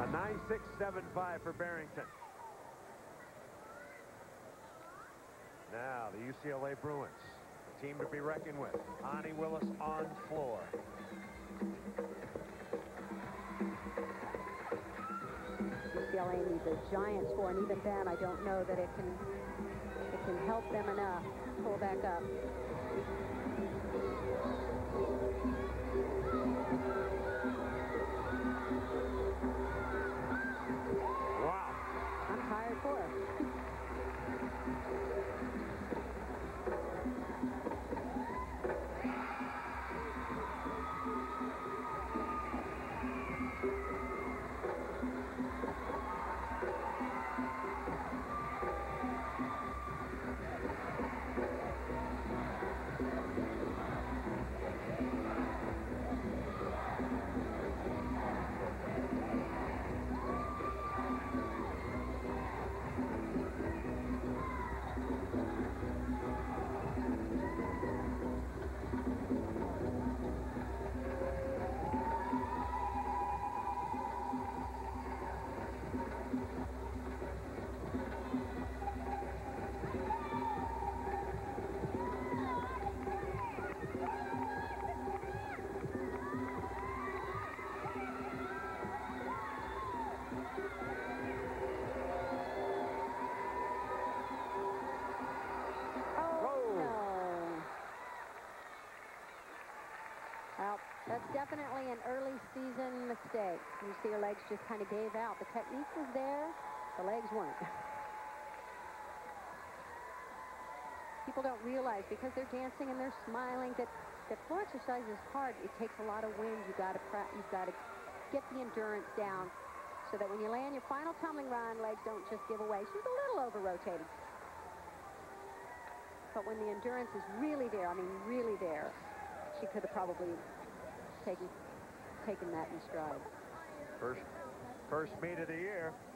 A 9.675 for Barrington. Now the UCLA Bruins, the team to be reckoned with. Ani Willis on floor. UCLA needs a giant score, and even then I don't know that it can help them enough to pull back up. Wow. I'm tired for it. Well, that's definitely an early season mistake. You see her legs just kind of gave out. The technique was there, the legs weren't. People don't realize because they're dancing and they're smiling that floor exercise is hard. It takes a lot of wind. You've got to get the endurance down so that when you land your final tumbling run, legs don't just give away. She's a little over-rotated. But when the endurance is really there, I mean really there, she could have probably taken that in stride. First meet of the year.